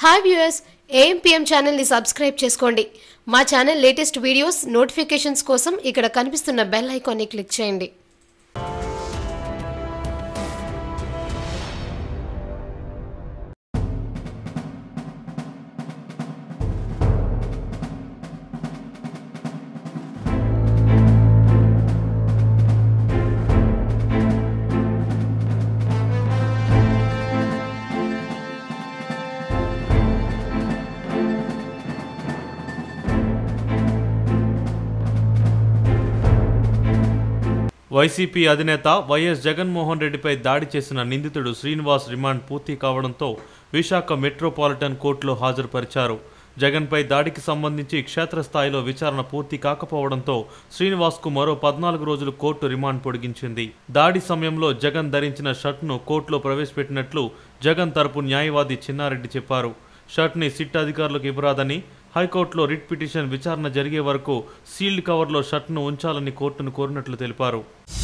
Hi viewers, A M P M ఛానల్ని subscribe చేసుకోండి. మా ఛానల్ లేటెస్ట్ వీడియోస్ నోటిఫికేషన్స్ కోసం ఇక్కడ కనిపిస్తున్న బెల్ ఐకాన్ని క్లిక్ చేయండి. వైసీపీ అధినేత వైఎస్ జగన్మోహన్ రెడ్డిపై దాడి చేసిన నిందితుడు శ్రీనివాస్ రిమాండ్ పూర్తి కావడంతో విశాఖ మెట్రోపాలిటన్ కోర్టులో హాజరుపరిచారు. జగన్పై దాడికి సంబంధించి క్షేత్రస్థాయిలో విచారణ పూర్తి కాకపోవడంతో శ్రీనివాస్కు మరో 14 రోజులు కోర్టు రిమాండ్ పొడిగించింది. దాడి సమయంలో జగన్ ధరించిన షర్ట్ను కోర్టులో ప్రవేశపెట్టినట్లు జగన్ తరపు న్యాయవాది చిన్నారెడ్డి చెప్పారు. షర్ట్ని సిట్ అధికారులకు ఇవ్వరాదని, హైకోర్టులో రిట్ పిటిషన్ విచారణ జరిగే వరకు సీల్డ్ కవర్లో షర్ట్ను ఉంచాలని కోర్టును కోరినట్లు తెలిపారు.